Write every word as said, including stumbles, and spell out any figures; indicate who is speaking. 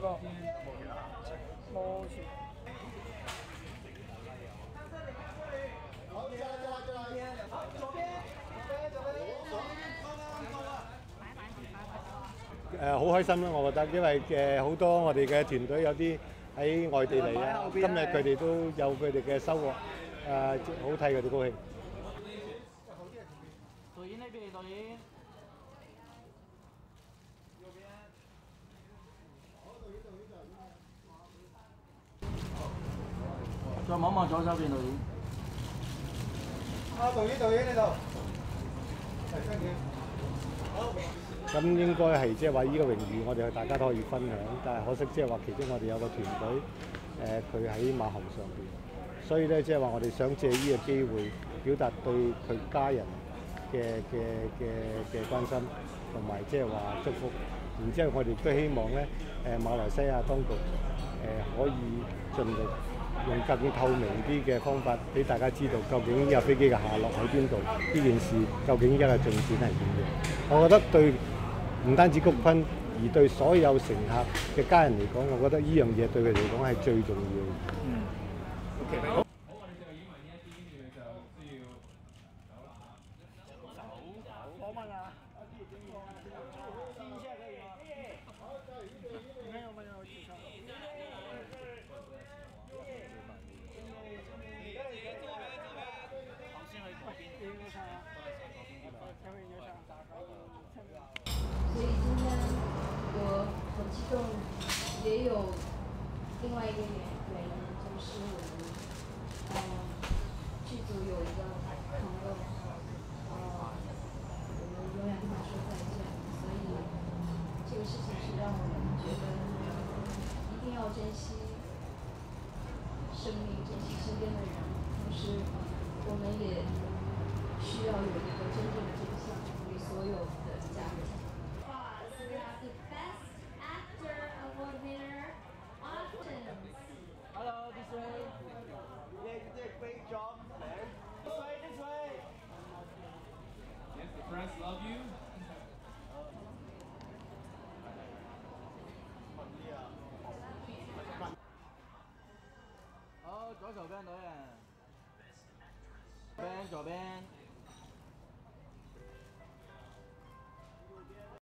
Speaker 1: 個冇事。
Speaker 2: 誒好開心啦！我覺得，因為誒好多我哋嘅團隊有啲喺外地嚟啊，今日佢哋都有佢哋嘅收穫，誒好替佢哋高興。
Speaker 3: 導演呢邊，導演。再望望左手邊，導演。
Speaker 1: 啊，導演，導演呢度。係 thank you。好。
Speaker 2: 咁應該係即係話呢個榮譽，我哋大家都可以分享，但係可惜即係話其中我哋有個團隊，誒佢喺馬航上邊，所以咧即係話我哋想借呢個機會表達對佢家人嘅嘅嘅嘅關心，同埋即係話祝福。然之後我哋都希望咧誒馬來西亞當局誒可以盡力用更透明啲嘅方法，俾大家知道究竟呢架飛機嘅下落喺邊度，呢件事究竟依家嘅進展係點樣。我覺得對唔單止谷坤，而對所有乘客嘅家人嚟講，我覺得呢樣嘢對佢嚟講係最重要嘅。
Speaker 1: 嗯。OK。好。好，我哋就演埋呢一啲，跟住就需要走啦嚇。走。我問啊。先先可以嗎？沒有沒有，記錯。
Speaker 4: 所以今天我很激动，也有另外一个原原因，就是我们呃剧组有一个朋友，呃我们永远跟他说再见，所以这个事情是让我们觉得一定要珍惜生命，珍惜身边的人，同时我们也需要有一个真正的真相给所有的家人。We have the Best Actor Award winner, Austin.
Speaker 3: Hello, this way.
Speaker 5: Yeah, you did a great job, man.
Speaker 3: This way, this way.
Speaker 1: Yes, the press love you.
Speaker 3: 好，左手邊導演。邊左邊。